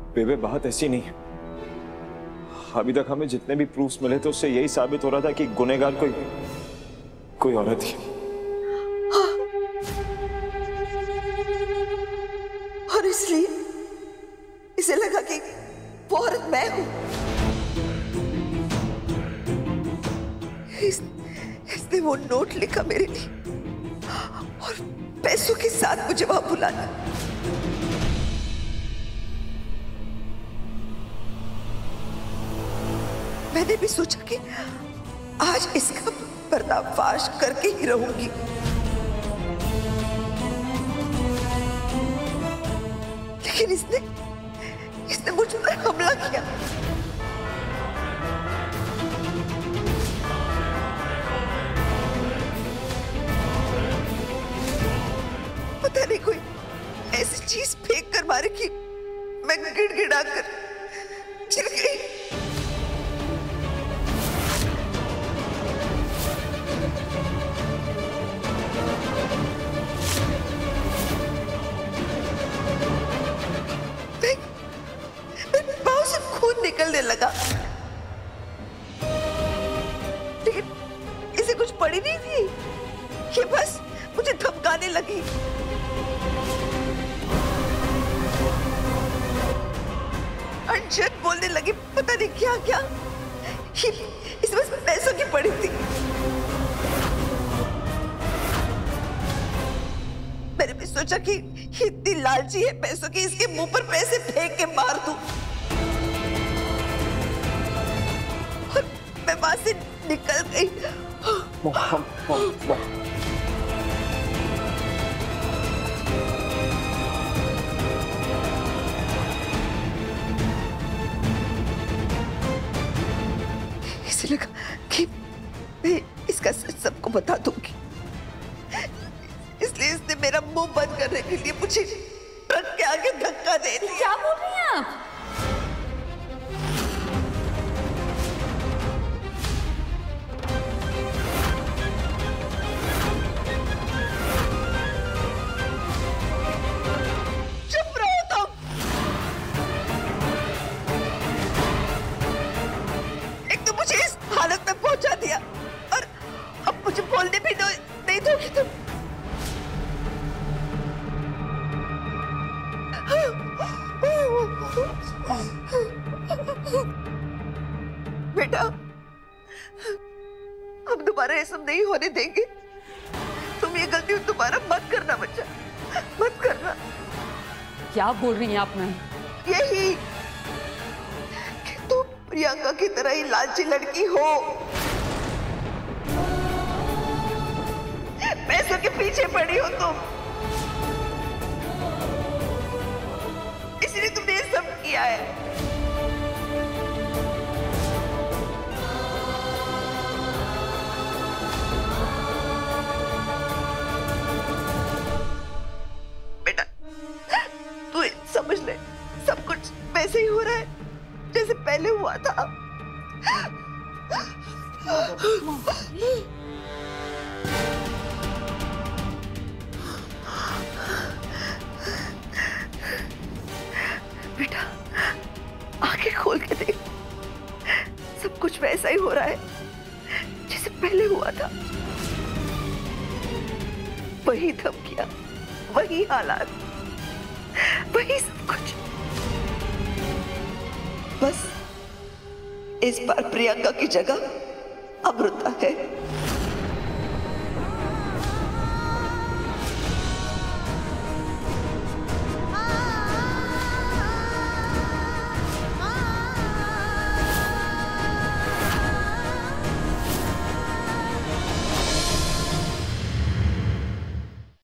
बेबे बात ऐसी नहीं है। अभी तक हमें जितने भी प्रूफ्स मिले थे उससे यही साबित हो रहा था कि गुनहगार कोई औरत थी। और इसलिए इसे लगा कि वो औरत मैं हूं। इसने वो नोट लिखा मेरे लिए और पैसों के साथ मुझे वहां बुलाया। मैंने भी सोचा कि आज इसका पर्दाफाश करके ही रहूंगी, लेकिन इसने मुझ पर हमला किया। पता नहीं कोई ऐसी चीज फेंक कर मारे कि मैं गिड़गिड़ा कर गिर गई। पाँव से खून निकलने लगा, लेकिन इसे कुछ पड़ी नहीं थी। ये बस मुझे धमकाने लगी। अनशन बोलने लगी, पता नहीं क्या क्या। इसे बस पैसों की पड़ी थी। मैंने भी सोचा कि इतनी लालची है पैसों की, इसके मुंह पर पैसे फेंक के मार दूं। और मैं वहां से निकल गई। इसे लगा कि मैं इसका सच सबको बता दूंगी, इसलिए इसने मेरा मुंह बंद करने के लिए मुझे ट्रक के आगे धक्का दे दिया। क्या बोल रही हैं आप? चुप रहो तुम। एक तो मुझे इस हालत में पहुंचा दिया और अब मुझे बोलने भी नहीं दोगी तुम। बेटा, हम दोबारा ये सब नहीं होने देंगे। तुम ये गलती दोबारा मत करना बच्चा, मत करना। क्या बोल रही हैं आप मैम? यही कि तुम प्रियंका की तरह ही लालची लड़की हो, पैसों के पीछे पड़ी हो तुम, इसलिए तुमने ये सब किया है। बेटा, तू समझ ले, सब कुछ वैसे ही हो रहा है जैसे पहले हुआ था। बेटा, आंखें खोल के देख, सब कुछ वैसा ही हो रहा है जैसे पहले हुआ था। वही धमकियां, वही हालात, वही सब कुछ। बस इस बार प्रियंका की जगह अमृता है।